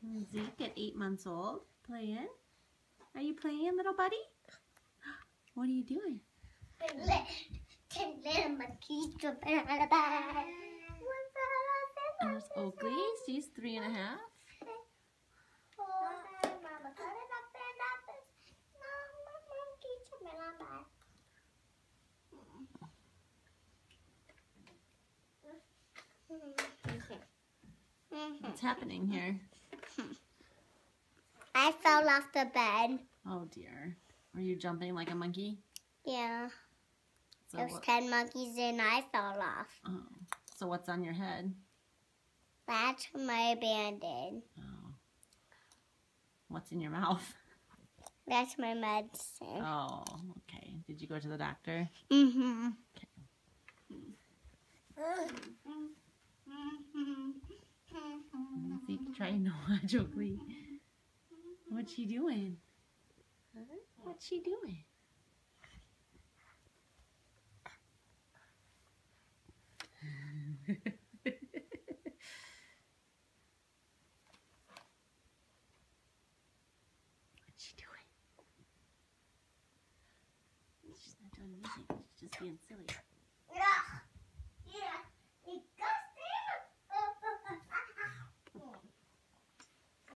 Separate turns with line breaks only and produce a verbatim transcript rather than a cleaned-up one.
Zeke at eight months old, playing. Are you playing, little buddy? What are you doing?
Little monkey jumping on a bed.
And there's Oakley. She's three and a half. What's happening here?
I fell off the bed.
Oh dear. Are you jumping like a monkey?
Yeah.
So
There's
what,
ten monkeys and I fell off.
oh. So what's on your head?
That's my band-aid.
Oh. What's in your mouth?
That's my medicine.
Oh, okay. Did you go to the doctor?
Mm-hmm.
Okay. Zeke trying to watch Oakley. What's she doing? What's she doing? What's she doing? She's not doing anything. She's just being silly.